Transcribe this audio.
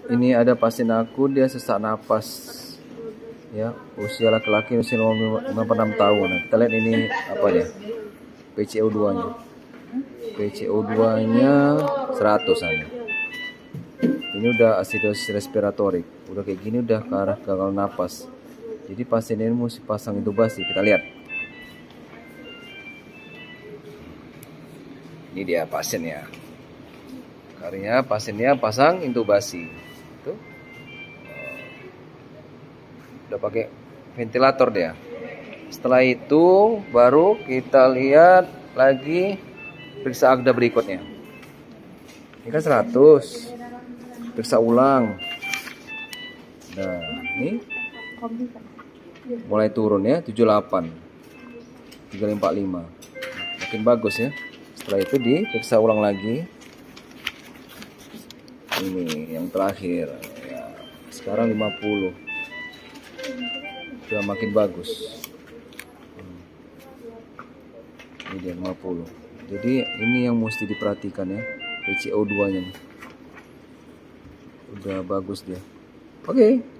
Ini ada pasien aku, dia sesak napas. Ya, usia laki-laki, usia 56 tahun. Kita lihat ini apa dia? PCO2-nya. PCO2-nya 100 an. Ini udah acidosis respiratorik. Udah kayak gini udah ke arah gagal napas. Jadi pasien ini mesti pasang intubasi. Kita lihat. Ini dia pasiennya. Karena pasiennya pasang intubasi. Tuh. Udah pakai ventilator dia. Setelah itu baru kita lihat lagi periksa akda berikutnya. Ini kan 100. Periksa ulang. Nah, ini mulai turun ya, 78. 345. Makin bagus ya. Setelah itu diperiksa ulang lagi. Ini yang terakhir ya. Sekarang 50. Sudah makin bagus. Ini dia 50. Jadi ini yang mesti diperhatikan ya, PCO2 nya nih. Udah bagus dia. Oke.